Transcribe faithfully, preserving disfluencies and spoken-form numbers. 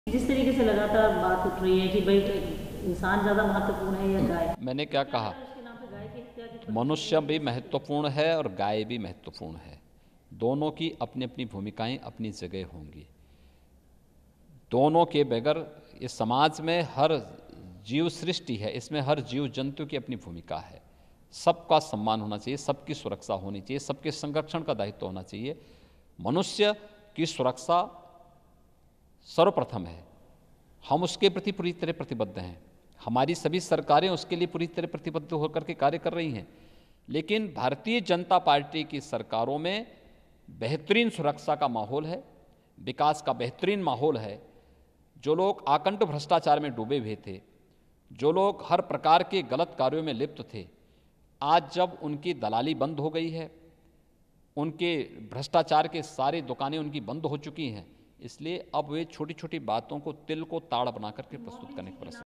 जिस तरीके से लगातार बात उठ रही है कि भाई इंसान ज़्यादा महत्वपूर्ण है या गाय, मैंने क्या कहा, उसके नाम पे गाय की हत्या की मनुष्य भी महत्वपूर्ण है और गाय भी महत्वपूर्ण है। दोनों की अपनी अपनी भूमिकाएं अपनी जगह होंगी। दोनों के बगैर इस समाज में हर जीव सृष्टि है, इसमें हर जीव जंतु की अपनी भूमिका है। सबका सम्मान होना चाहिए, सबकी सुरक्षा होनी चाहिए, सबके संरक्षण का दायित्व होना चाहिए। मनुष्य की सुरक्षा सर्वप्रथम है। हम उसके प्रति पूरी तरह प्रतिबद्ध हैं। हमारी सभी सरकारें उसके लिए पूरी तरह प्रतिबद्ध होकर के कार्य कर रही हैं। लेकिन भारतीय जनता पार्टी की सरकारों में बेहतरीन सुरक्षा का माहौल है, विकास का बेहतरीन माहौल है। जो लोग आकंठ भ्रष्टाचार में डूबे हुए थे, जो लोग हर प्रकार के गलत कार्यों में लिप्त थे, आज जब उनकी दलाली बंद हो गई है, उनके भ्रष्टाचार के सारी दुकानें उनकी बंद हो चुकी हैं, इसलिए अब वे छोटी छोटी बातों को तिल को ताड़ बना करके प्रस्तुत करने का प्रयास